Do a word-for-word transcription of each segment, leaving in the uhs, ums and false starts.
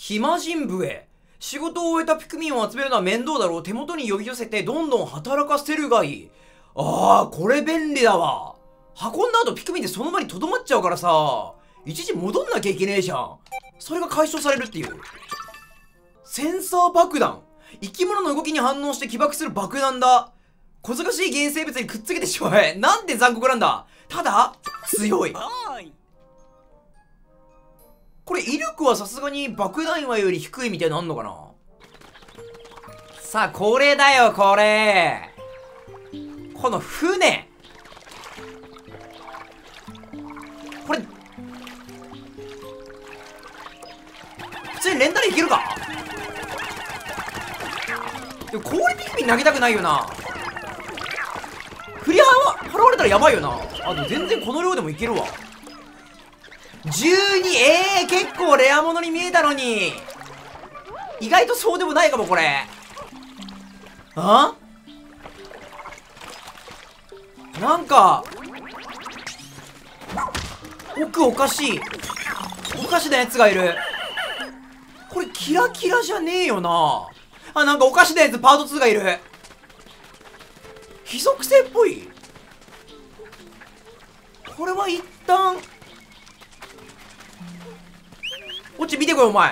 暇人笛。仕事を終えたピクミンを集めるのは面倒だろう。手元に呼び寄せてどんどん働かせるがいい。ああ、これ便利だわ。運んだ後ピクミンってその場に留まっちゃうからさ、一時戻んなきゃいけねえじゃん。それが解消されるっていう。センサー爆弾。生き物の動きに反応して起爆する爆弾だ。小賢しい原生物にくっつけてしまえ。なんで残酷なんだ。ただ強い。これ威力はさすがに爆弾岩より低いみたいなのあんのかな。さあこれだよこれ。この船。これ普通にレンタルいけるか。でも氷ピクミン投げたくないよな。振り払われたらやばいよな。あ、でも全然この量でもいけるわ。じゅうに、えー、結構レア物に見えたのに。意外とそうでもないかも、これ。あ？なんか、奥おかしい。おかしなやつがいる。これキラキラじゃねえよな。あ、なんかおかしなやつパートツーがいる。非属性っぽい。これは一旦こっち見てこいお前。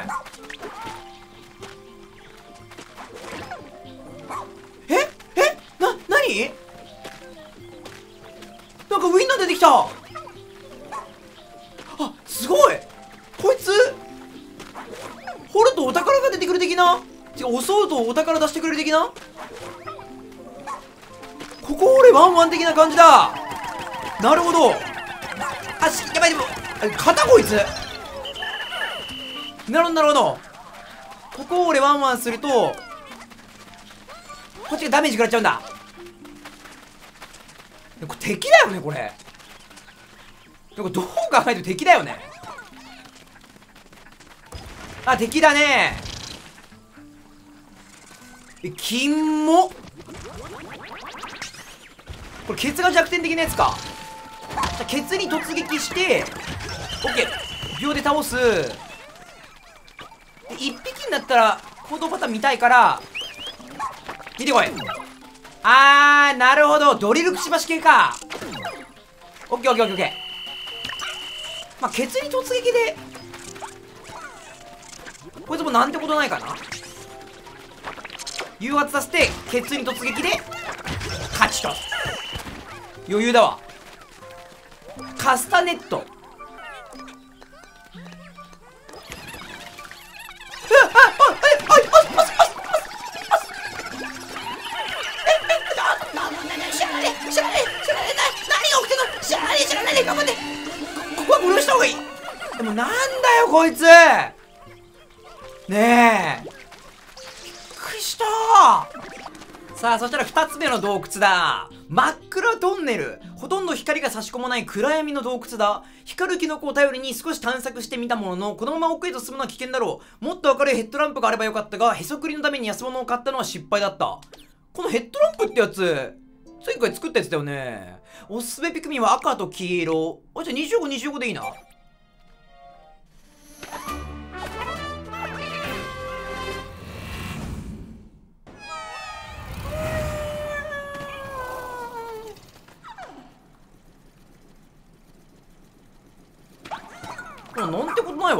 ええな、なになんかウィンナー出てきた。あ、すごい。こいつ掘るとお宝が出てくる的な。違う、襲うとお宝出してくれる的な。ここ俺ワンワン的な感じだ。なるほど。あ、し、やばい、でも肩こいつ。なるほどなるほど。ここを俺ワンワンするとこっちがダメージ食らっちゃうんだ。これ敵だよねこれ。これどう考えても敵だよね。あ、敵だね。え、金もこれケツが弱点的なやつか。じゃケツに突撃してオッケー秒で倒す。いっぴきになったら行動パターン見たいから見てこい。あー、なるほど。ドリルくちばし系か。オッケーオッケーオッケーオッケー。まあケツに突撃でこいつもなんてことないかな。誘発させてケツに突撃で勝ちと。余裕だわ。カスタネット。でもなんだよこいつ。ねえ、びっくりしたー。さあそしたらふたつめの洞窟だ。真っ暗トンネル。ほとんど光が差し込まない暗闇の洞窟だ。光るキノコを頼りに少し探索してみたものの、このまま奥へと進むのは危険だろう。もっと明るいヘッドランプがあればよかったが、へそくりのために安物を買ったのは失敗だった。このヘッドランプってやつ前回作ったやつだよね。おすすめピクミンは赤と黄色。あ、じゃあにじゅうご、にじゅうごでいいな。なんてことないわ。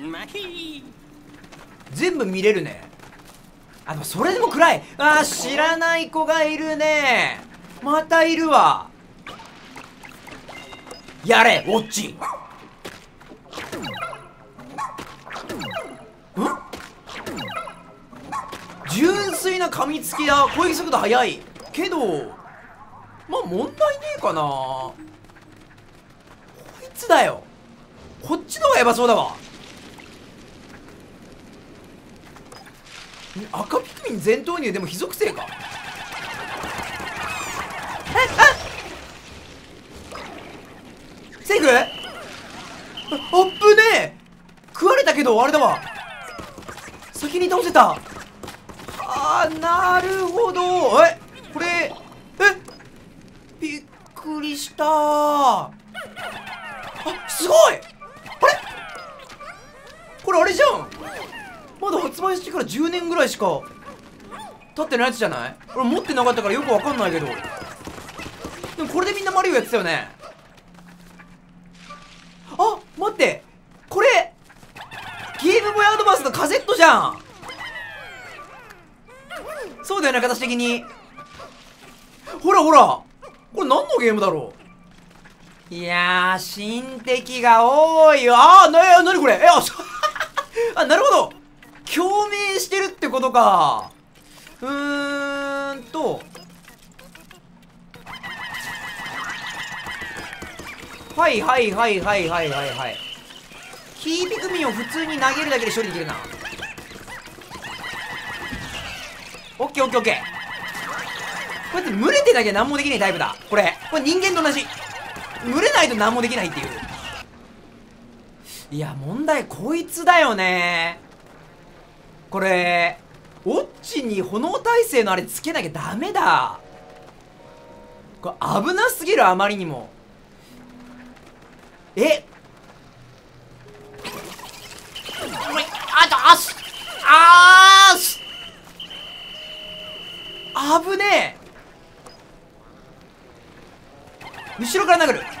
全部見れるね。あ、でもそれでも暗い。あー、知らない子がいるね。またいるわ。やれウォッチ。ん純粋な噛みつきだ。攻撃速度速いけどまあ問題ねえかな。こいつだよ。こっちの方がヤバそうだわ。赤ピクミン全投入でも非属性か。えあセーフ。あっぶねえ。食われたけどあれだわ。先に倒せた。あー、なるほど。えこれえびっくりしたー。あ、すごい。あれこれあれじゃん。 発売してからじゅうねんぐらいしか経ってないやつじゃない？俺持ってなかったからよくわかんないけど。でもこれでみんなマリオやってたよね。あ、待って、これゲームボーイアドバンスのカセットじゃん。そうだよね、形的に。ほらほら、これ何のゲームだろう。いやー、新敵が多いよ。あー、な、なにこれ。え、あ、あ、なるほど、共鳴してるってことか。うーんとはいはいはいはいはいはいはい。キーピクミンを普通に投げるだけで処理できるな。オッケーオッケーオッケー。こうやって群れてなきゃ何もできないタイプだ。これこれ人間と同じ。群れないと何もできないっていう。いや問題こいつだよね。これオッチに炎耐性のあれつけなきゃダメだ。これ危なすぎる、あまりにも。えあとあしあーし危ねえ。後ろから殴る。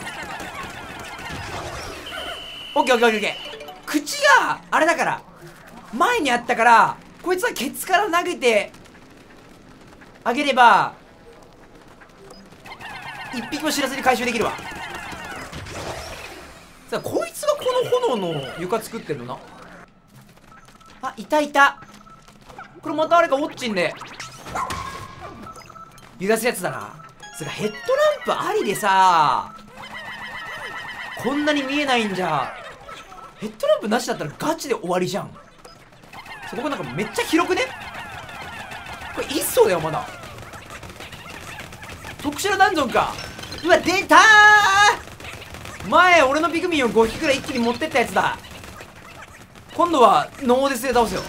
オッケーオッケーオッケーオッケー。口があれだから前にあったから、こいつはケツから投げてあげれば一匹も知らずに回収できるわ。さあこいつがこの炎の床作ってるのな。あ、いたいた。これまたあれか、ウォッチンで揺らすやつだな。それヘッドランプありでさ、こんなに見えないんじゃ。ヘッドランプなしだったらガチで終わりじゃん。そこがなんかめっちゃ広くね。これ一層だよまだ。特殊なダンジョンか。うわ出たー。前俺のピクミンをごひきくらい一気に持ってったやつだ。今度はノーデスで倒すよ。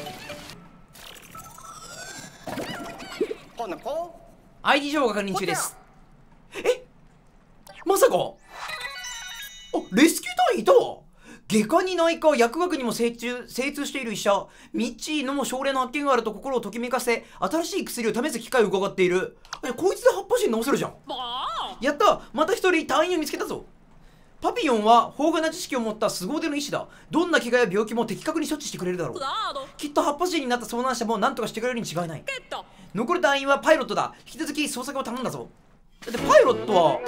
アイディー 情報確認中です。え、まさか。あ、レスキュー隊員いたわ。外科に内科、薬学にも精通精通している医者ミッチーのも症例の発見があると心をときめかせ、新しい薬を試す機会を伺っている。え、こいつで葉っぱ人治せるじゃん。やった、また一人隊員を見つけたぞ。パピヨンは豊富な知識を持った凄腕の医師だ。どんな怪我や病気も的確に処置してくれるだろう。きっと葉っぱ人になった遭難者も何とかしてくれるに違いない。残る隊員はパイロットだ。引き続き捜索を頼んだぞ。だってパイロットは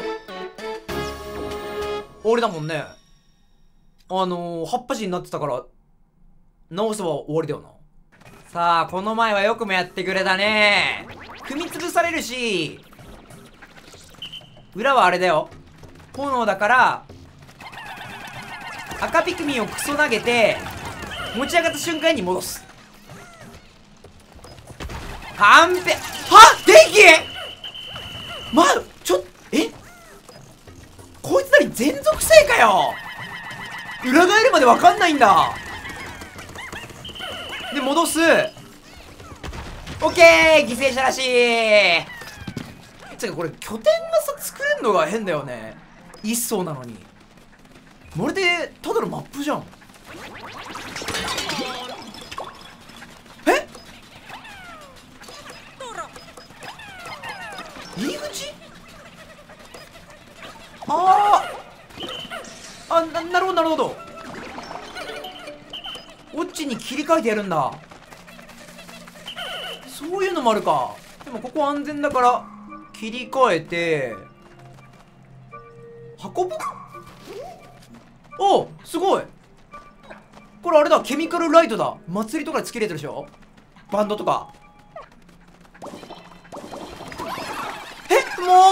俺だもんね。あのー、葉っぱ人になってたから直せば終わりだよな。さあこの前はよくもやってくれたね。踏み潰されるし、裏はあれだよ、炎だから赤ピクミンをクソ投げて持ち上がった瞬間に戻す。完璧。はっ、電気。まあちょえこいつなに全属性かよ。裏返るまで分かんないんだ。で戻す。オッケー、犠牲者らしい。つうかこれ拠点がさ作れるのが変だよね。一層なのにまるでただのマップじゃん。え、入り口。あーあ、な、なるほどなるほど。オッチに切り替えてやるんだ。そういうのもあるか。でもここ安全だから切り替えて運ぶ。お、すごい。これあれだ、ケミカルライトだ。祭りとかでつけれてるでしょ、バンドとか。え、も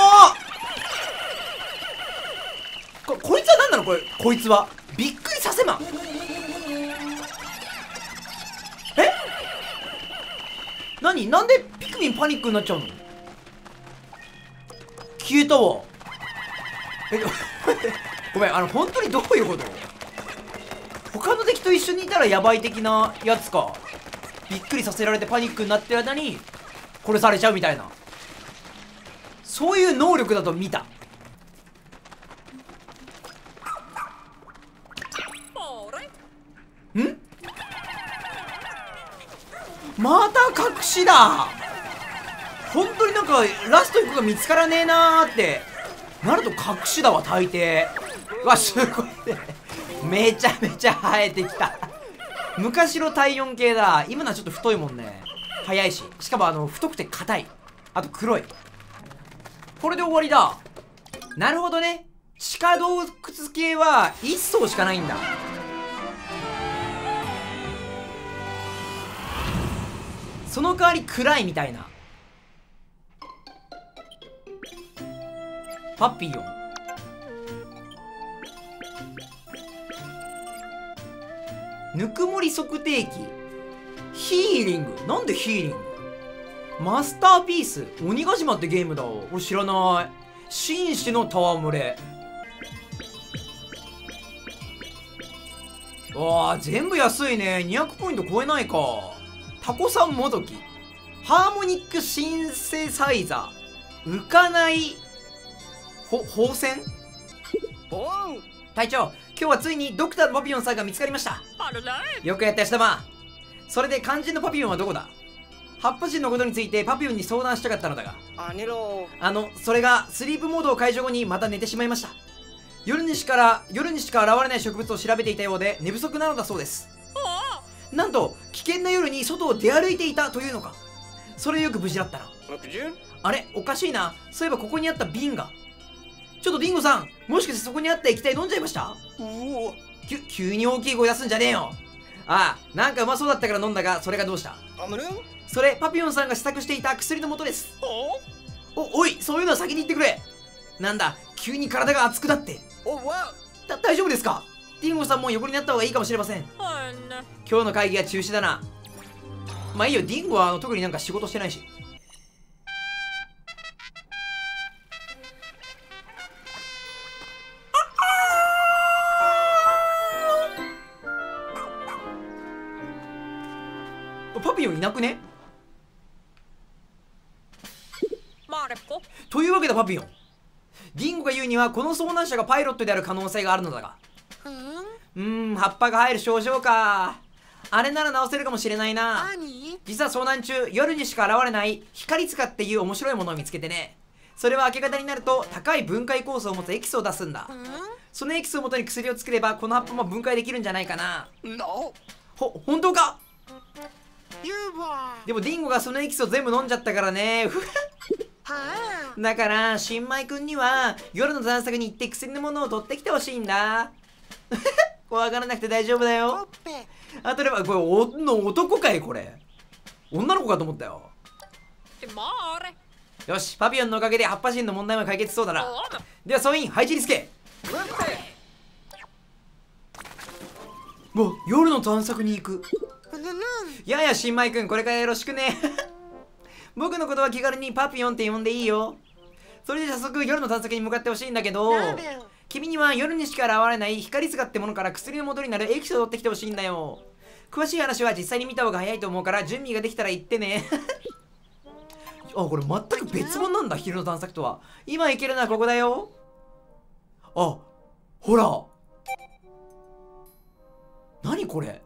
うこ、こいつは何なのこれ。こいつはびっくりさせま。え、何、なんでピクミンパニックになっちゃうの。消えたわ。えごめん、あの本当にどういうこと。他の敵と一緒にいたらヤバい的なやつか。びっくりさせられてパニックになってる間に殺されちゃうみたいな、そういう能力だと見た。んまた隠しだ。本当になんかラストいっこが見つからねえなーってなると隠しだわ大抵。うわすごいねめちゃめちゃ生えてきた昔の体温計だ。今のはちょっと太いもんね。速いし、しかもあの太くて硬い、あと黒い。これで終わりだ。なるほどね。地下洞窟系はいっ層しかないんだ。その代わり暗いみたいな。パピヨン、ぬくもり測定器、ヒーリング。なんでヒーリング。マスターピース、鬼ヶ島ってゲームだ。俺知らない。紳士の戯れ。わあ全部安いね。にひゃくポイント超えないか。タコさんもどき、ハーモニックシンセサイザー、浮かないほ放線。隊長、今日はついにドクターのパピヨンさんが見つかりました。よくやった吉玉。それで肝心のパピヨンはどこだ。葉っぱ人のことについてパピヨンに相談したかったのだが、あのそれがスリープモードを解除後にまた寝てしまいました。夜にしから夜にしか現れない植物を調べていたようで寝不足なのだそうです。なんと危険な夜に外を出歩いていたというのか。それよく無事だったな。あれおかしいな。そういえばここにあった瓶が。ちょっとディンゴさん、もしかしてそこにあった液体飲んじゃいました。きゅ急に大きい声出すんじゃねえよ。ああ、なんかうまそうだったから飲んだが、それがどうした。それパピヨンさんが試作していた薬の素です。おおい、そういうのは先に言ってくれ。なんだ急に体が熱くなって。だ大丈夫ですか。ディンゴさんも横になった方がいいかもしれません。今日の会議は中止だな。まあいいよ、ディンゴはあの特になんか仕事してないし。パピヨンいなくね。というわけだパピヨン、ディンゴが言うにはこの遭難者がパイロットである可能性があるのだが、うーん葉っぱが生える症状か。あれなら治せるかもしれないな。実は遭難中夜にしか現れない光塚っていう面白いものを見つけてね。それは明け方になると高い分解酵素を持つエキスを出すんだ。そのエキスをもとに薬を作ればこの葉っぱも分解できるんじゃないかな。ほ本当か。でもディンゴがそのエキスを全部飲んじゃったからねだから新米くんには夜の探索に行って薬のものを取ってきてほしいんだ怖がらなくて大丈夫だよ。あとではこれおの男かい。これ女の子かと思ったよ。よしパピヨンのおかげで葉っぱ人の問題も解決そうだな。では総員配置につけ。もう夜の探索に行く。やや新米くんこれからよろしくね僕のことは気軽にパピヨンって呼んでいいよ。それで早速夜の探索に向かってほしいんだけど、君には夜にしか現れない光塚ってものから薬の元になるエキスを取ってきてほしいんだよ。詳しい話は実際に見た方が早いと思うから準備ができたら言ってねあ、これ全く別物なんだ昼の探索とは。今行けるのはここだよ。あ、ほら何これ、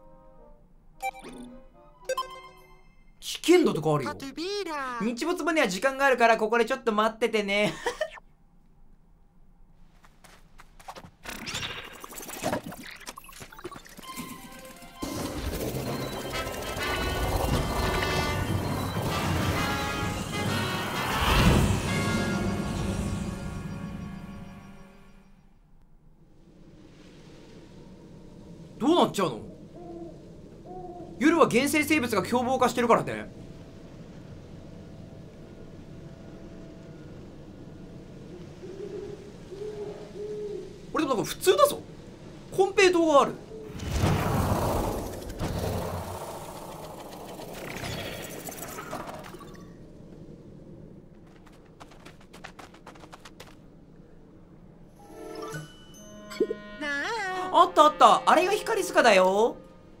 危険度とかあるよ。日没までは時間があるからここでちょっと待っててねどうなっちゃうの。夜は原生生物が凶暴化してるからね。俺でもなんか普通だぞ。コンペイトがある。あったあった、あれが光塚だよ。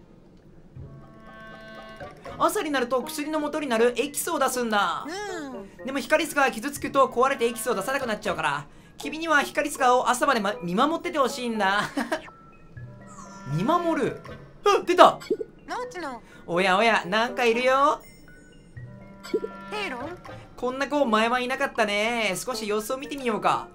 朝になると薬の元になるエキスを出すんだ。でも光塚が傷つくと壊れてエキスを出さなくなっちゃうから、君には光塚を朝まで、ま、見守っててほしいんだ見守る。あ、出た。 おやおや、なんかいるよ。 ヘロン。 こんな子前はいなかったね。少し様子を見てみようか。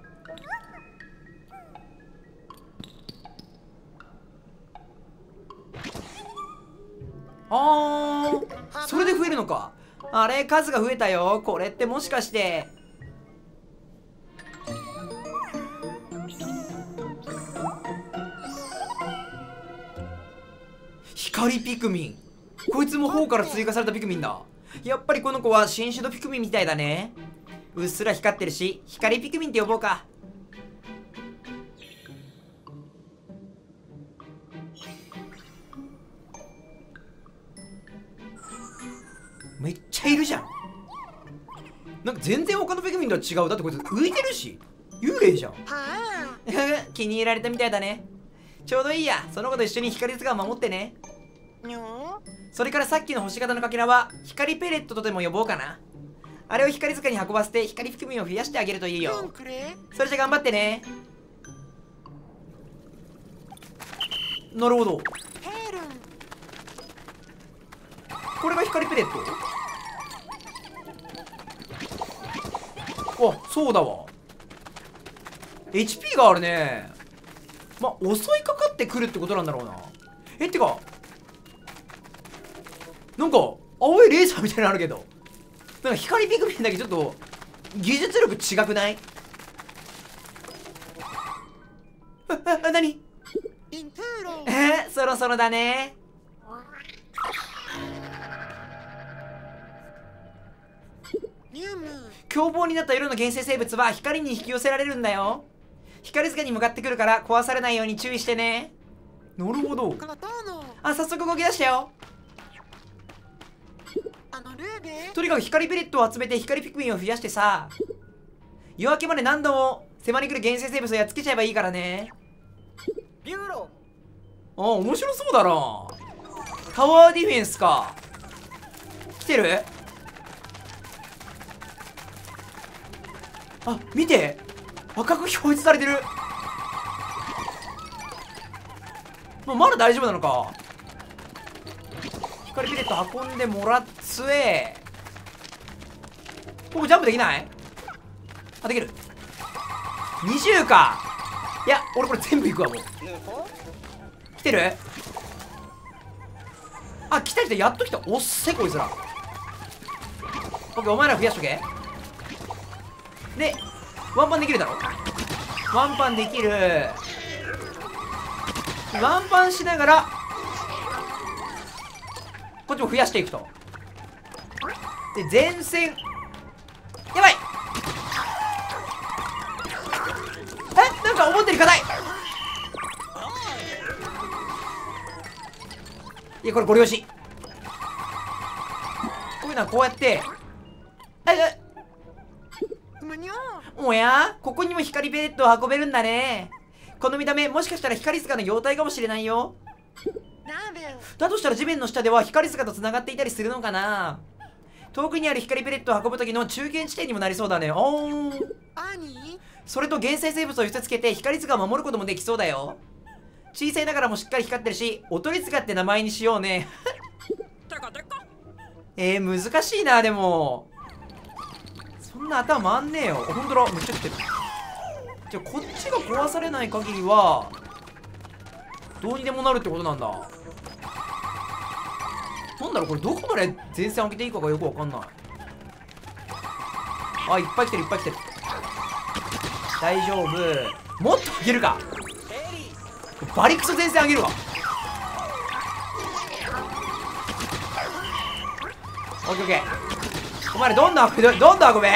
あー、それで増えるのか。あれ、数が増えたよ。これってもしかして光ピクミン。こいつも砲から追加されたピクミンだ。やっぱりこの子は新種のピクミンみたいだね。うっすら光ってるし、光ピクミンって呼ぼうか。めっちゃいるじゃん。なんか全然他のピクミンとは違う。だってこいつ浮いてるし幽霊じゃん。気に入られたみたいだね。ちょうどいいや。その子と一緒に光塚を守ってね。それからさっきの星型のかけらは光ペレットとでも呼ぼうかな。あれを光塚に運ばせて光ピクミンを増やしてあげるといいよ。それじゃ頑張ってね。なるほど。これが光ペレット。あ、そうだわ。 エイチピー があるね。まあ、襲いかかってくるってことなんだろうな。え、ってかなんか青いレーザーみたいなのあるけど、なんか光ピクミンだけちょっと技術力違くない？あ、あ、なに？えー、そろそろだね。凶暴になった夜の原生生物は光に引き寄せられるんだよ。光塚に向かってくるから壊されないように注意してね。なるほど。あ、早速動き出したよ。とにかく光ペレットを集めて光ピクミンを増やしてさ、夜明けまで何度も迫り来る原生生物をやっつけちゃえばいいからね。あ、面白そうだな。タワーディフェンスか。来てる？あ、見て、赤く表示されてる。もうまだ大丈夫なのか。光ピレット運んでもらっつえ。ここジャンプできない？あ、できる。にじゅうか。いや、俺これ全部いくわ。もう来てる？あ、来た来た、やっと来た。おっせこいつら。オッケー、お前ら増やしとけ。で、ワンパンできるだろ。ワンパンできる。ワンパンしながらこっちも増やしていくと。で、前線やばい。え、なんか思ったより硬い。いや、これご了承。こういうのはこうやって、ええおや、ここにも光ペレットを運べるんだね。この見た目、もしかしたら光塚の妖体かもしれないよ。だとしたら地面の下では光塚とつながっていたりするのかな。遠くにある光ペレットを運ぶ時の中堅地点にもなりそうだね。おー、それと原生生物を寄せつけて光塚を守ることもできそうだよ。小さいながらもしっかり光ってるし、おとり塚って名前にしようね。えー、難しいな。でもそんな頭回んねえよ。ほんとだ、めっちゃ来てる。じゃあこっちが壊されない限りはどうにでもなるってことなんだ。なんだろうこれ、どこまで前線開けていいかがよくわかんない。あ、いっぱい来てるいっぱい来てる。大丈夫。もっと開けるか。バリクソ前線上げるわ。オッケーオッケー。お前らどんどん運べ、どんどん運べ。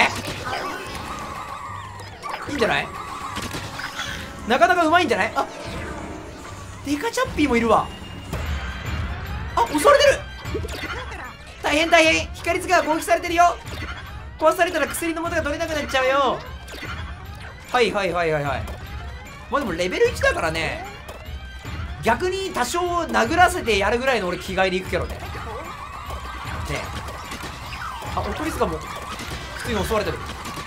いいんじゃない？なかなかうまいんじゃない？あ、デカチャッピーもいるわ。あ、襲われてる。大変大変、光塚が攻撃されてるよ。壊されたら薬の素が取れなくなっちゃうよ。はいはいはいはいはい。まあでもレベルいちだからね、逆に多少殴らせてやるぐらいの俺気概でいくけどね。ねえ、あ、おとり塚も普通に襲われてる。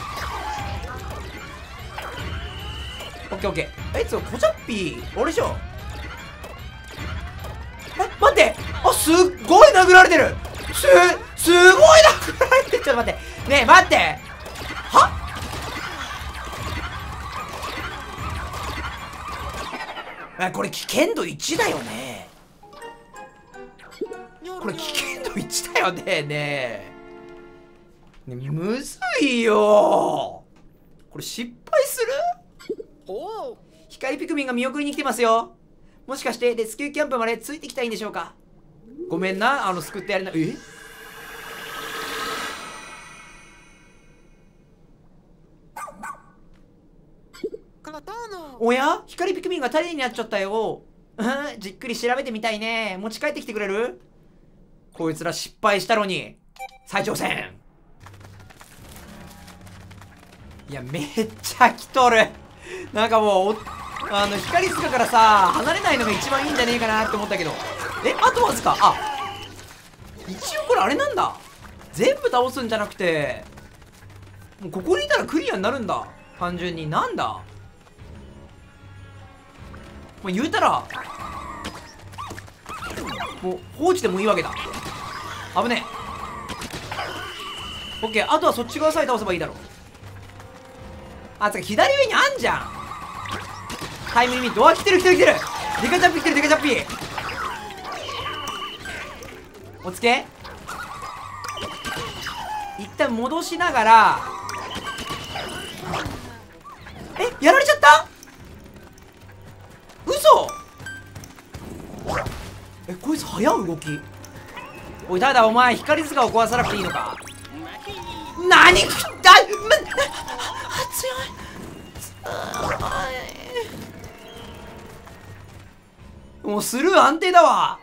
オッケーオッケー。え、つコチャッピーあれじゃん。え、待って、 あ、すっごい殴られてる。すすごい殴られてる。ちょっと待ってねえ、待って。はあ、これ危険度いちだよね。これ危険度いちだよね。ねえね、むずいよ。これ失敗する？お光ピクミンが見送りに来てますよ。もしかしてレスキューキャンプまでついてきたいんでしょうか。ごめんな、あの救ってやれない。えおや、光ピクミンがタレになっちゃったよ。じっくり調べてみたいね。持ち帰ってきてくれる？こいつら失敗したのに再挑戦。いや、めっちゃ来とる。なんかもうあの光塚からさ離れないのが一番いいんじゃねえかなって思ったけど、え、あとわずか。あ、一応これあれなんだ。全部倒すんじゃなくて、もうここにいたらクリアになるんだ。単純になんだ、もう言うたらもう放置でもいいわけだ。危ねえ。オッケー、あとはそっち側さえ倒せばいいだろう。あ、つか左上にあんじゃん。タイムリミット。あ、来てる来てる来てる。デカチャッピー来てる。デカチャッピーおつけ。一旦戻しながら、え、やられちゃった？嘘。え、こいつ早い動き。おい、ただお前光塚を壊さなくていいのか。何くった、ま、強い。もうスルー安定だわ。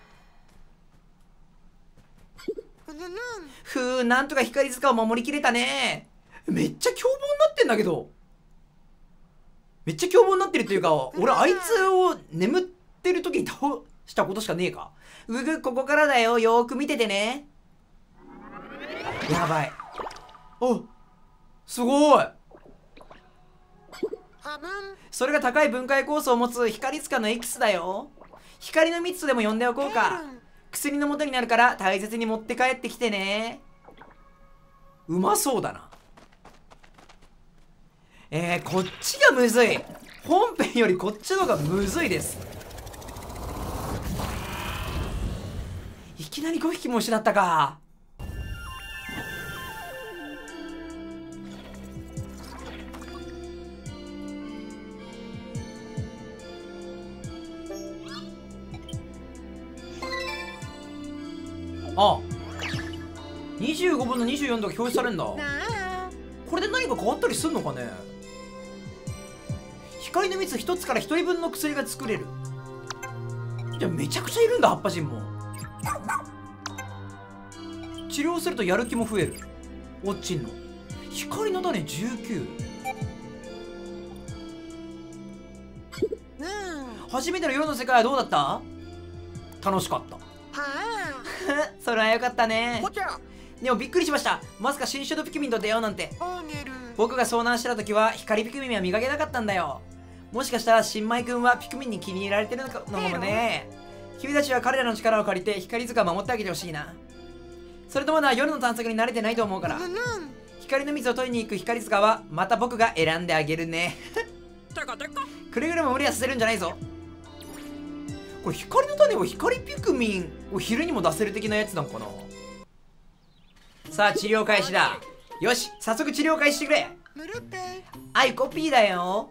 ふう、なんとか光塚を守りきれたね。めっちゃ凶暴になってんだけど。めっちゃ凶暴になってるっていうか、俺あいつを眠ってる時に倒したことしかねえか。うぐ、ここからだよ。よーく見ててね。やばい。お、すごい。それが高い分解酵素を持つ光塚のエキスだよ。光の蜜とでも呼んでおこうか。薬の元になるから大切に持って帰ってきてね。うまそうだな。えー、こっちがむずい。本編よりこっちの方がむずいです。いきなりごひきも失ったか。あ、にじゅうごぶんのにじゅうよんとか表示されるんだ。これで何か変わったりすんのかね。光の蜜ひとつからひとりぶんの薬が作れる。じゃあめちゃくちゃいるんだ、葉っぱ人も。治療するとやる気も増える。おっちんの光の種じゅうきゅう。初めての夜の世界はどうだった？楽しかった。それはよかったね。でもびっくりしました。まさか新種のピクミンと出会うなんて。僕が遭難してた時は光ピクミンは見かけなかったんだよ。もしかしたら新米くんはピクミンに気に入られてるのかもね。君たちは彼らの力を借りて光塚を守ってあげてほしいな。それとまだ夜の探索に慣れてないと思うから。光の水を取りに行く光塚はまた僕が選んであげるね。くれぐれも無理はさせるんじゃないぞ。これ光の種を光ピクミンを昼にも出せる的なやつなのかな。さあ治療開始だ。よし、早速治療開始してくれ。はい、コピーだよ。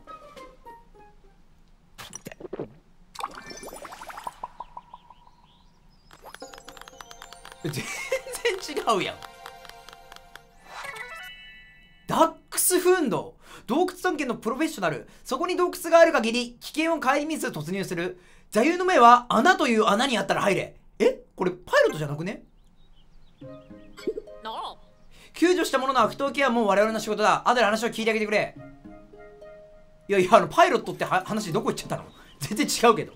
全然違うやん。ダックスフンド、洞窟探検のプロフェッショナル。そこに洞窟がある限り危険を顧みず突入する。座右の銘は穴という穴にあったら入れ。え、これパイロットじゃなくね？救助した者の悪党ケアも我々の仕事だ。後で話を聞いてあげてくれ。いやいや、あのパイロットって話どこ行っちゃったの？全然違うけど。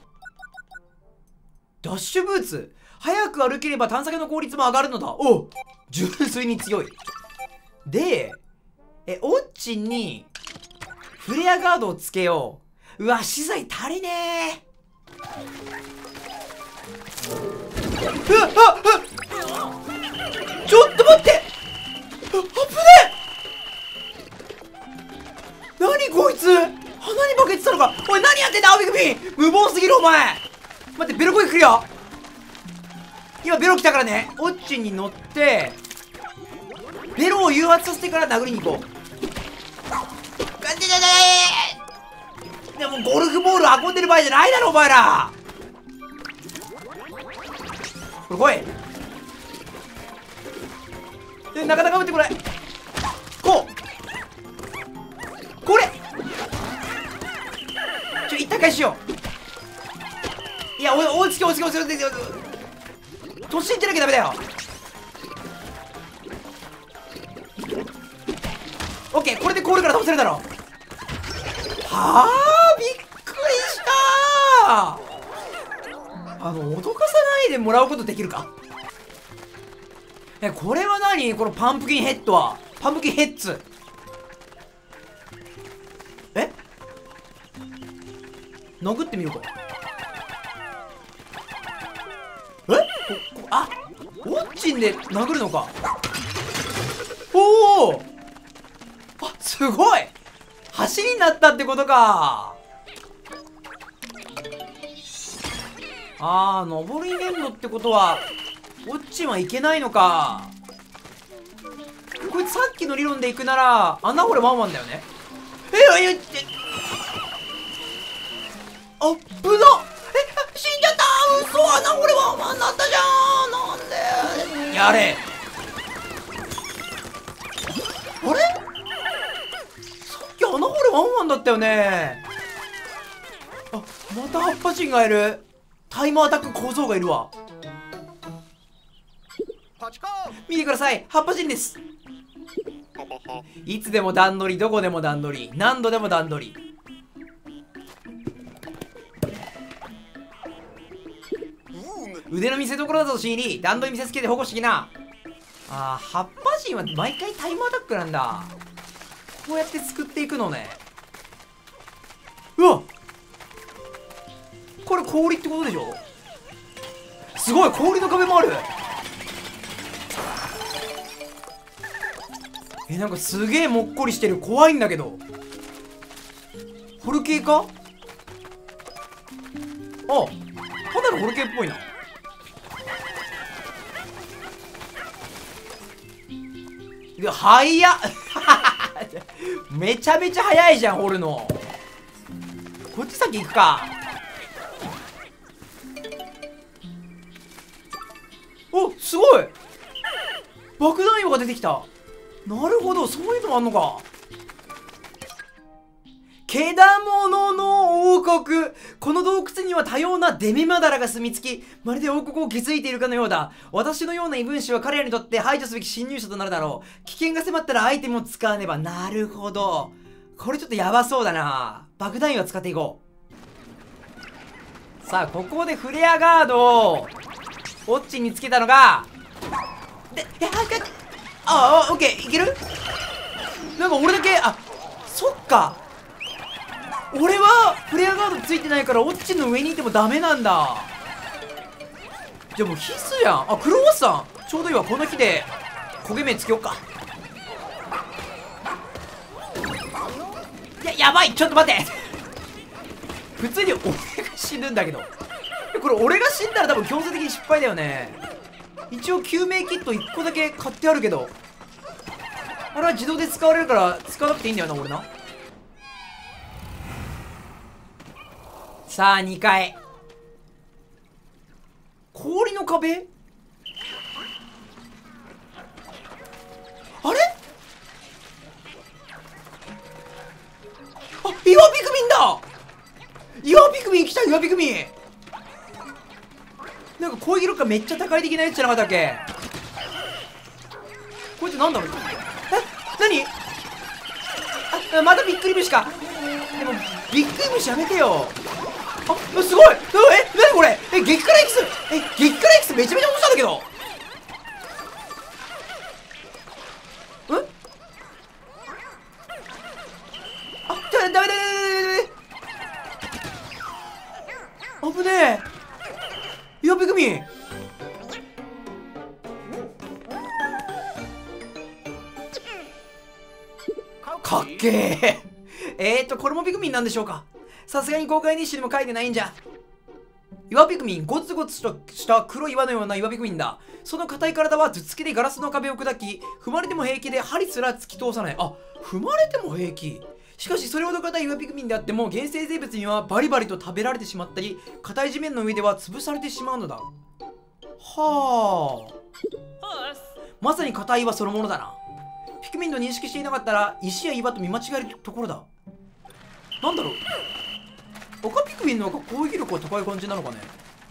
ダッシュブーツ、早く歩ければ探索の効率も上がるのだ。おう、純粋に強い。で、え、オッチンにフレアガードをつけよう。うわ、資材足りねえ。 あちょっと待って、あぶねえ。何こいつ、鼻にバケツたのか。おい何やってんだ青ビクミン、無謀すぎるお前。待って、ベロコイクリア。今ベロ来たからね、オッチンに乗ってベロを誘発させてから殴りに行こう。ガチャガチャ。でもゴルフボール運んでる場合じゃないだろお前ら。これ来い。でなかなか打ってこない。こうこれちょ一旦返しよう。いやお追いつけ追いつけ追いつけ追いつけ突進じゃなきゃダメだよ。オッケー、これでコールから倒せるだろ。はあびっくりした。あの脅かさないでもらうことできるか。えこれは何、このパンプキンヘッドは。パンプキンヘッズ。え殴ってみようか。えここあウォッチンで殴るのか。おおあすごい橋になったってことか。あー上り粘土ってことはウォッチンはいけないのか。こいつさっきの理論でいくなら穴掘れワンワンだよね。えええってあっぶな。え死んじゃった。嘘、穴掘れワンワンになったじゃん。なんでやれ。あれさっき穴掘れワンワンだったよね。あまた葉っぱ人がいる。タイムアタック小僧がいるわ。見てください、葉っぱ人です。いつでも段取り、どこでも段取り、何度でも段取り。腕の見せ所だぞシーリー。段取り見せつけて保護してきな。あー葉っぱ人は毎回タイムアタックなんだ。こうやって作っていくのね。うわっこれ氷ってことでしょ。すごい氷の壁もある。えなんかすげえもっこりしてる。怖いんだけど。ホル系か。あただのホル系っぽいな。いや早っめちゃめちゃ早いじゃん掘るの。こっち先行くか。おすごい爆弾岩が出てきた。なるほどそういうのもあんのか。けだものの王国。この洞窟には多様なデメマダラが住み着き、まるで王国を築いているかのようだ。私のような異分子は彼らにとって排除すべき侵入者となるだろう。危険が迫ったらアイテムを使わねば。なるほどこれちょっとヤバそうだな。爆弾岩使っていこう。さあここでフレアガードをウォッチにつけたのがでえはかああオッケーいける。なんか俺だけあそっか俺はフレアガードついてないからウォッチの上にいてもダメなんだ。じゃあもう必須やん。あクロワッサンちょうどいいわ。この日で焦げ目つけようか。いややばいちょっと待って普通に俺が死ぬんだけど。これ俺が死んだら多分強制的に失敗だよね。一応救命キットいっこだけ買ってあるけどあれは自動で使われるから使わなくていいんだよな俺な。さあにかい氷の壁。あれあ岩ピクミンだ。岩ピクミン来た。岩ピクミンなんか攻撃力がめっちゃ高い的なやつじゃなかったっけ。こいつなんだろう。え何あまたびっくり虫か。でもびっくり虫やめてよ。あすごい。え何これ。え激辛エキス。え激辛エキスめちゃめちゃ落ちたんだけど。んあダメダメダメダメダメ。危ねえ。岩ピクミンかっけーえーとこれもピクミンなんでしょうか。さすがに公開日誌にも書いてないんじゃ。岩ピクミン、ゴツゴツとした黒い岩のような岩ピクミンだ。その硬い体は頭突きでガラスの壁を砕き、踏まれても平気で針すら突き通さない。あ、踏まれても平気。しかしそれほど硬い岩ピクミンであっても、原生生物にはバリバリと食べられてしまったり、硬い地面の上では潰されてしまうのだ。はあ、まさに硬い岩そのものだな。ピクミンと認識していなかったら石や岩と見間違えるところだ。なんだろう、赤ピクミンの方が攻撃力が高い感じなのかね。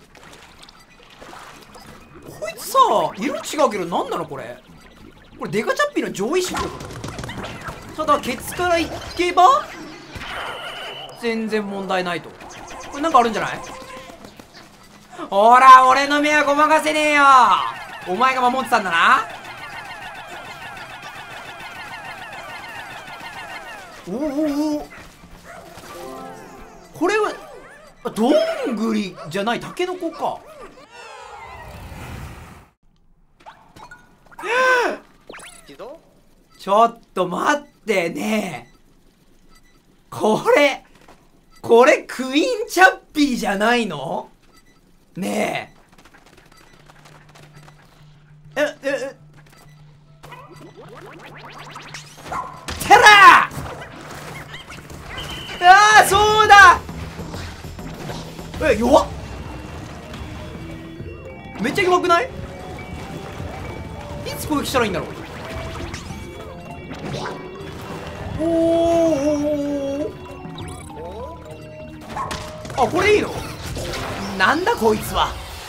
こいつさ、色違うけど何なのこれ。これデカチャッピーの上位種ってこと。ただケツからいけば全然問題ないと。これなんかあるんじゃない。ほら俺の目はごまかせねえよ。お前が守ってたんだな。おおお、これはどんぐりじゃない、タケノコか。ちょっと待ってね。これこれクイーンチャッピーじゃないのねえ。えええテラー、ああそうだ。え、弱っ。めっちゃ弱くない？いつ攻撃したらいいんだろう。おーおー、あ、これいいの？なんだこいつは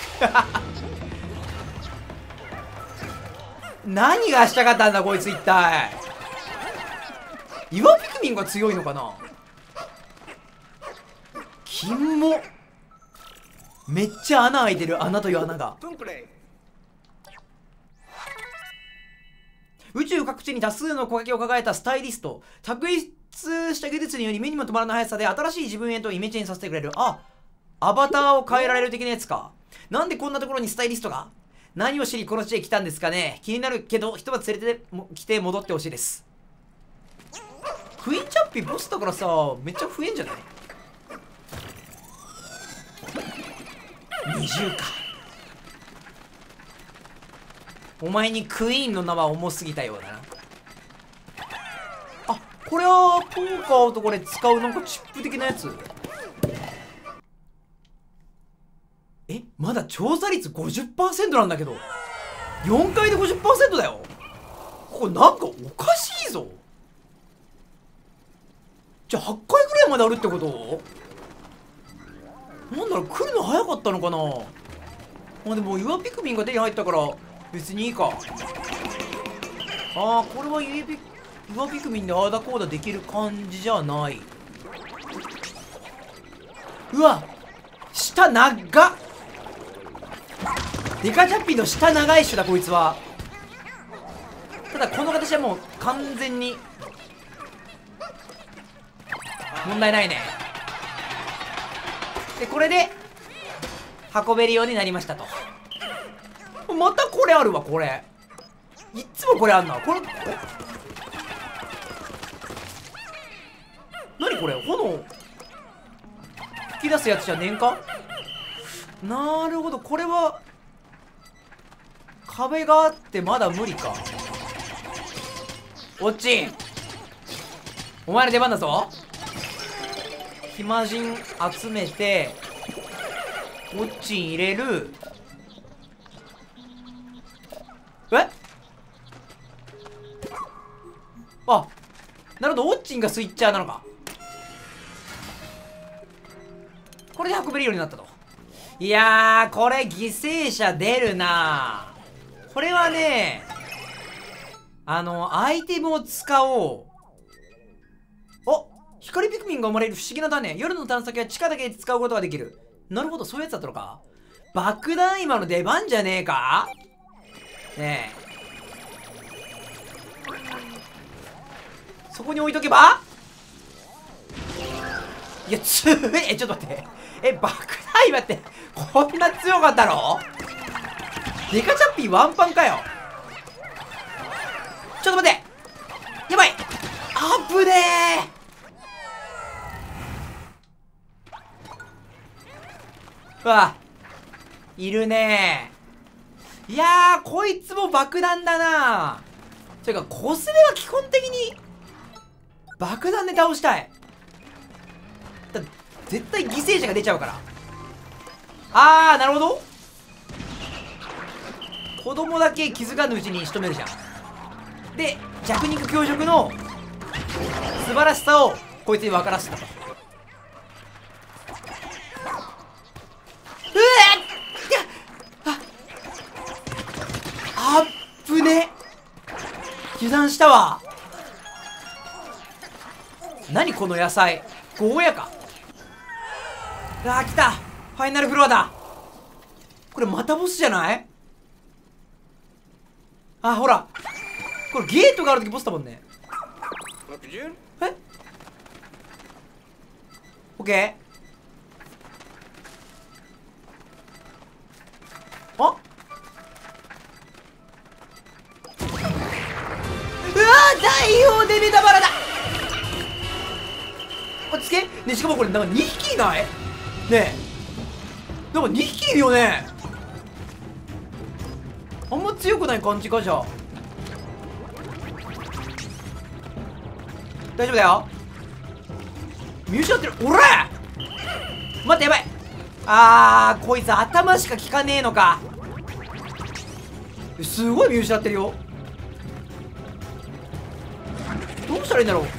何がしたかったんだこいつ一体。岩ピクミンが強いのかな。金もめっちゃ穴開いてる。穴という穴が。宇宙各地に多数の小書を抱えたスタイリスト。卓越した技術により目にも止まらない速さで新しい自分へとイメチェンさせてくれる。あ、アバターを変えられる的なやつか。なんでこんなところにスタイリストが。何を知りこの地へ来たんですかね。気になるけど一晩連れても来て戻ってほしいです。クイーンチャッピーボスだからさ、めっちゃ増えんじゃない。にじゅうか。お前にクイーンの名は重すぎたようだな。あ、これはポーカーとこれ使うなんかチップ的なやつ。え、まだ調査率 ごじゅっパーセント なんだけど、よんかいで ごじゅっパーセント だよ。これなんかおかしいぞ。じゃあはちかいぐらいまであるってこと？なんだろう、来るの早かったのかな。まあでも岩ピクミンが手に入ったから別にいいか。ああ、これは岩ピ岩ピクミンでああだこうだできる感じじゃない。うわ、下長っ。デカチャッピーの下長い種だこいつは。ただこの形はもう完全に問題ないね。でこれで運べるようになりましたと。またこれあるわ。これいっつもこれあんな。これ何これ、炎吹き出すやつじゃねえんか。なるほど、これは壁があってまだ無理か。おっちん、お前の出番だぞ。暇人集めてウォッチン入れる。え、あ、なるほど、ウォッチンがスイッチャーなのか。これで運べるようになったと。いやー、これ犠牲者出るな。これはね、あのアイテムを使おう。お、光ピクミンが生まれる不思議な種。夜の探索は地下だけで使うことができる。なるほど、そういうやつだったのか。爆弾今の出番じゃねえか。ねえ、そこに置いとけば。いや、つえ、ちょっと待って。え、爆弾今ってこんな強かったの？デカチャッピーワンパンかよ。ちょっと待って、やばい、 ぶねー。わ、いるねー。いやー、こいつも爆弾だなー。というかコスレは基本的に爆弾で倒したい。だ絶対犠牲者が出ちゃうから。あー、なるほど。子供だけ気づかぬうちに仕留めるじゃん。で弱肉強食の素晴らしさをこいつに分からせたと。うわっ、ああっぶね、油断したわ。何この野菜、ゴーヤか。あー、来た、ファイナルフロアだ。これまたボスじゃない？あ、ほらこれゲートがあるときボスだもんね。え？オッケー。あ？うわー、大王デメダバラだ。落ち着け。ね、しかもこれなんかにひきいない？ねえ、なんかにひきいるよね。あんま強くない感じか。じゃあ大丈夫だよ。見失ってる。おら待って、やばい。あー、こいつ頭しか効かねえのか。すごい見失ってるよ。どうしたらいいんだろう。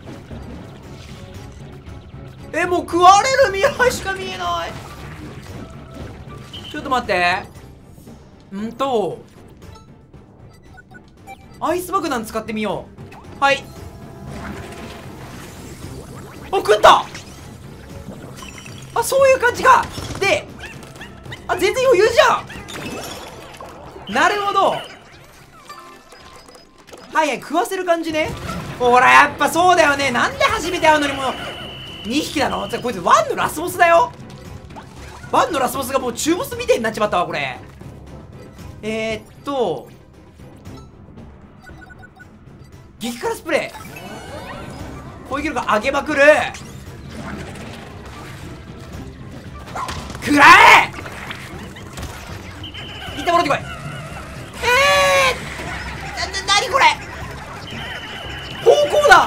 え、もう食われる未来しか見えない。ちょっと待って。んとアイス爆弾使ってみよう。はい。あ、食った。あ、そういう感じか。で、あ、全然余裕じゃん。なるほど。はいはい、食わせる感じね。ほら、やっぱそうだよね。なんで初めて会うのにもうにひきなの。こいつワンのラスボスだよ。ワンのラスボスがもう中ボスみたいになっちまったわ、これ。えー、っと激辛スプレー攻撃力上げまくる。食らえ。いったもろってこい。えー、な、な、なにこれ。方向だ。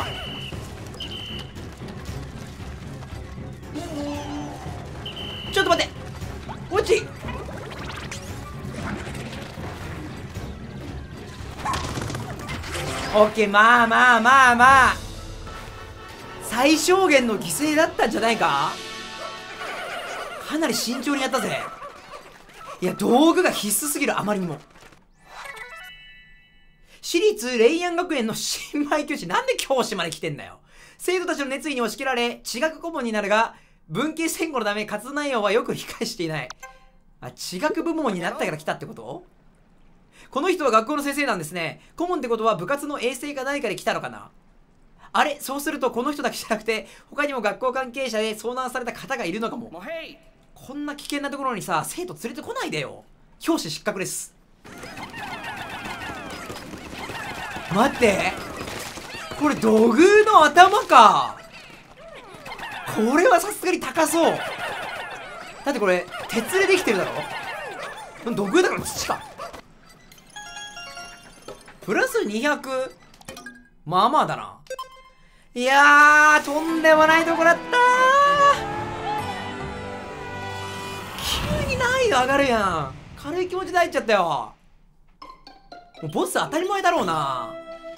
ちょっと待って、落ち。オッケー、まあまあまあまあ最小限の犠牲だったんじゃないか。かなり慎重にやったぜ。いや、道具が必須すぎる。あまりにも。私立レイアン学園の新米教師、なんで教師まで来てんだよ。生徒たちの熱意に押し切られ地学顧問になるが、文系専攻のため活動内容はよく理解していない。あ、地学部門になったから来たってこと？この人は学校の先生なんですね。顧問ってことは部活の衛生か何かで来たのかな。あれ、そうするとこの人だけじゃなくて他にも学校関係者で遭難された方がいるのかも。こんな危険なところにさ、生徒連れてこないでよ。教師失格です。待って、これ土偶の頭か。これはさすがに高そう。だってこれ鉄でできてるだろ。土偶だから土か。プラスにひゃく、まあまあだな。いやー、とんでもないとこだったー。急に難易度上がるやん。軽い気持ちで入っちゃったよ。もうボス当たり前だろうな。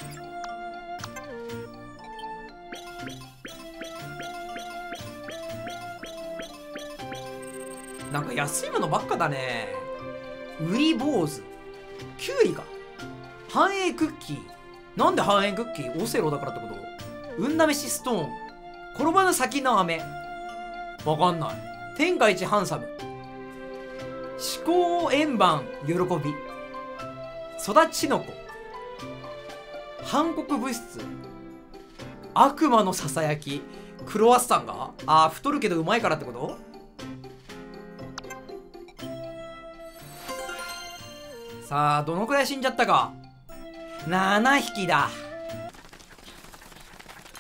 なんか安いものばっかだね。ウリ坊主、キュウリか。繁栄クッキー。なんで繁栄クッキー？オセロだからってこと？運試しストーン。転ばぬ先の飴。わかんない。天下一ハンサム。思考円盤喜び。育ちの子。反国物質。悪魔のささやき。クロワッサンが、あー、太るけどうまいからってこと？さあ、どのくらい死んじゃったか。ななひきだ。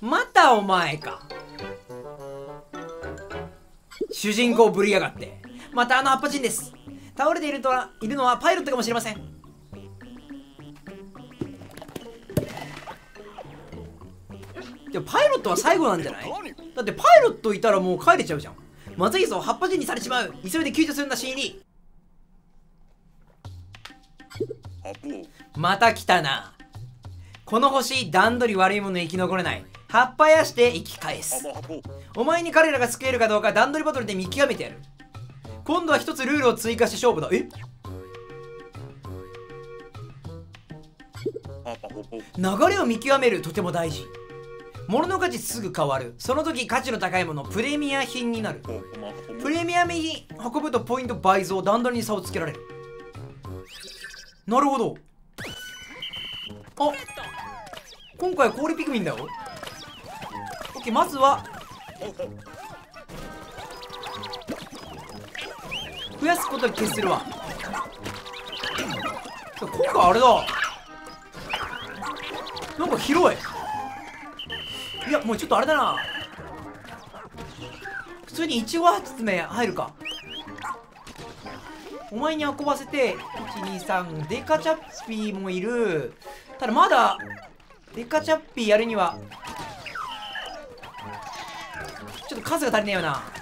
またお前か。主人公ぶりやがって。またあの葉っぱ人です。倒れているとはいるのはパイロットかもしれません。でもパイロットは最後なんじゃない？だってパイロットいたらもう帰れちゃうじゃん。まずいぞ、葉っぱ人にされちまう。急いで救助するんだ シーディー。また来たな。この星、段取り悪いもの生き残れない。葉っぱやして生き返す。お前に彼らが救えるかどうか段取りバトルで見極めてやる。今度は一つルールを追加して勝負だ。え？流れを見極める、とても大事。物の価値すぐ変わる。その時価値の高いもの、プレミア品になる。プレミア品運ぶとポイント倍増、段取りに差をつけられる。なるほど。あ、今回は氷ピクミンだよ。オッケー、まずは増やすことで消せるわ。今回あれだ、なんか広い。いやもうちょっとあれだな、普通にいちご発明入るか。お前に運ばせていちにさん、デカチャッピーもいる。ただまだデカチャッピーやるにはちょっと数が足りねえよな。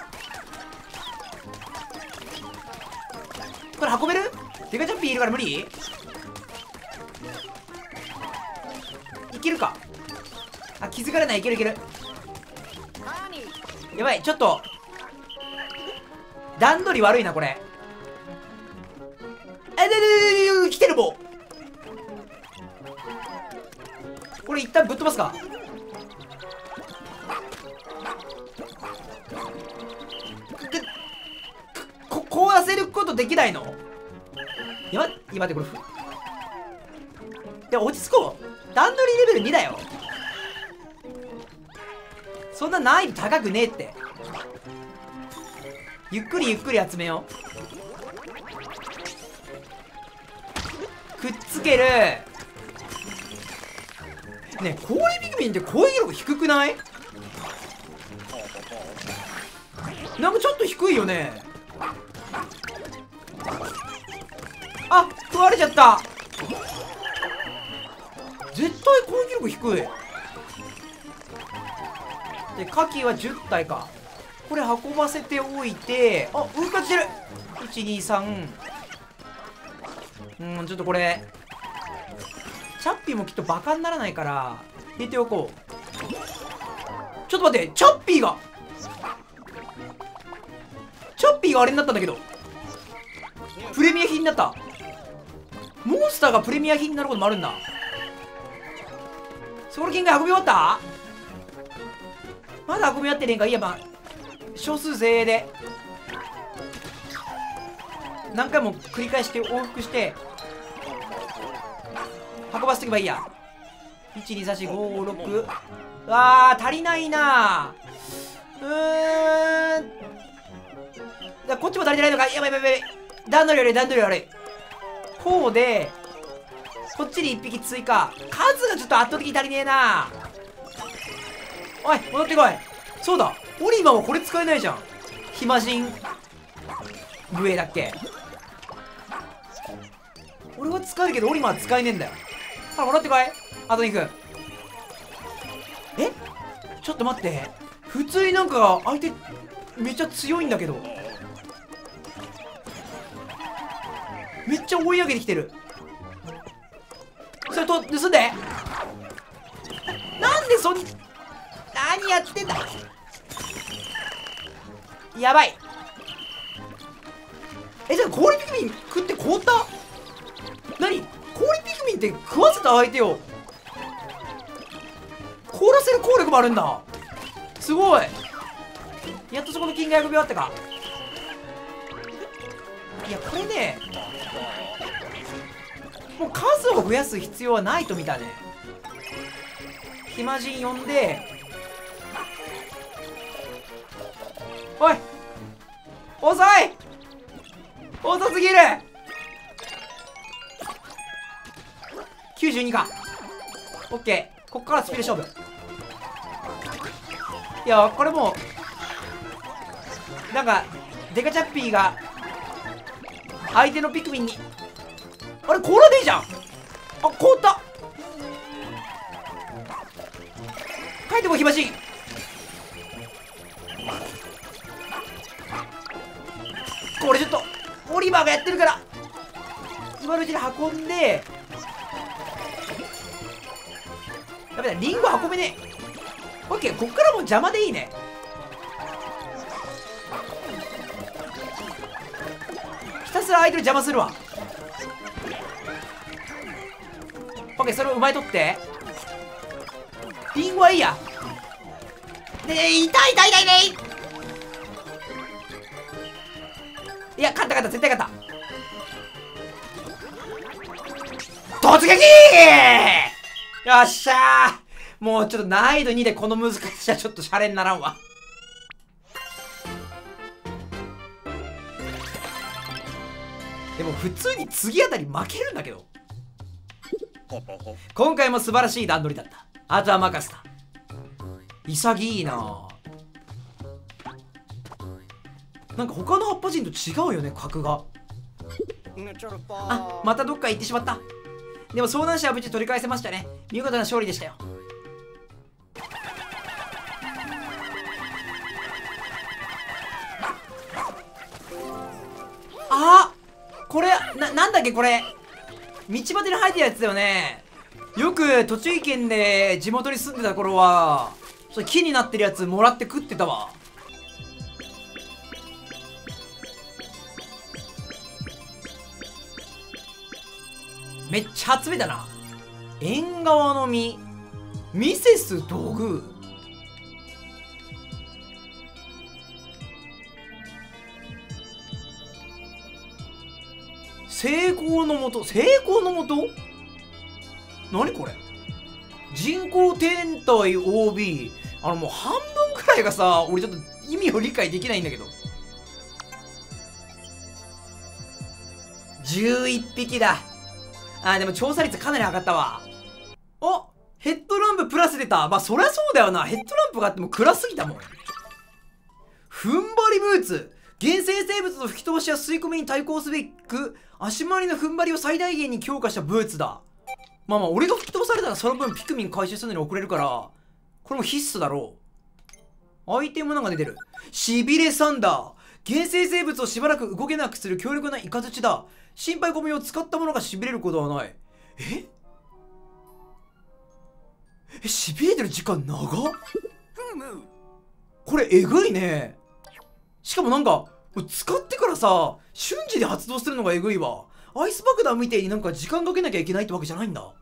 これ運べる？デカチャッピーいるから無理？いけるか。あ、気づかれない。いけるいける。やばい、ちょっと段取り悪いなこれ。え、でででで来てるもん。これ一旦ぶっ飛ばすか。でここうせることできないの？いや、待ってこれふで落ち着こう。段取りレベルにだよ。そんな難易度高くねえって。ゆっくりゆっくり集めよう。くっつける。ねえ、氷ピクミンって攻撃力低くない？なんかちょっと低いよね。あ、食われちゃった。絶対攻撃力低い。で、カキはじゅったいか。これ運ばせておいて、あ、風化してる。いちにさん。うん、ちょっとこれチャッピーもきっとバカにならないから入れておこう。ちょっと待って、チャッピーがチャッピーがあれになったんだけど、プレミア品になった。モンスターがプレミア品になることもあるんだ。ソウルキング運び終わった？まだ運び終わってねえか。いや、まあ少数精鋭で何回も繰り返して往復して運ばせとけばいいや。いちにさんしごろく。わー足りないな。うーんだ、こっちも足りてないのか。やばいやばいやばい。段取り悪い段取り悪い。こうでこっちにいっぴき追加。数がちょっと圧倒的に足りねえな。おい戻ってこい。そうだ、オリバーはこれ使えないじゃん。暇人ブエだっけ。俺は使えるけどオリバーは使えねえんだよ。あ、戻ってこい。あとに分。え、ちょっと待って、普通になんか相手めっちゃ強いんだけど、めっちゃ追い上げてきてる。それと盗んで。なんでそん何やってんだ。やばい。え、じゃあ氷ピクミン食って凍った？何？氷ピクミンって食わせた相手を凍らせる効力もあるんだ。すごい。やっとそこの金が運び終わったか。いやこれね、もう数を増やす必要はないと見たね。暇人呼んで、おい遅い、遅すぎる。きゅうじゅうにか。オッケー、こっからスピード勝負。 やこれもうなんかデカチャッピーが相手のピクミンにあれ凍らねえじゃん。あ凍った。帰ってこいひまし。これちょっとオリバーがやってるから今のうちに運んで。やべだリンゴ運べねえ。オッケーこっからもう邪魔でいいね。ひたすら相手の邪魔するわ。オッケーそれを奪い取ってリンゴはいいや。ねえ痛い痛い痛い痛い。いや勝った勝った絶対勝った突撃。よっしゃー。もうちょっと難易度にでこの難しさちょっとシャレにならんわ。でも普通に次あたり負けるんだけど。今回も素晴らしい段取りだった。あとは任せた。潔いな。なんか他の葉っぱ人と違うよね格が。あまたどっか行ってしまった。でも遭難者は無事取り返せましたね。見事な勝利でしたよ。あこれな、なんだっけこれ道端に生えてるやつだよね。よく栃木県で地元に住んでた頃はそれ木になってるやつもらって食ってたわ。めっちゃ集めたな。縁側の実ミセス土偶。成功のもと成功のもと何これ人工天体 オービー。 あのもう半分くらいがさ俺ちょっと意味を理解できないんだけど。じゅういっぴきだ。あーでも調査率かなり上がったわ。あヘッドランププラス出た。まあそりゃそうだよな。ヘッドランプがあっても暗すぎたもん。踏ん張りブーツ原生生物の吹き飛ばしや吸い込みに対抗すべく足回りの踏ん張りを最大限に強化したブーツだ。まあまあ俺が吹き飛ばされたらその分ピクミン回収するのに遅れるからこれも必須だろう。アイテムなんか出てる。しびれサンダー原生生物をしばらく動けなくする強力なイカズチだ。心配込みを使ったものがしびれることはない。ええしびれてる時間長っ。これえぐいね。しかもなんか使ってからさ瞬時で発動するのがえぐいわ。アイス爆弾みてえになんか時間かけなきゃいけないってわけじゃないんだ。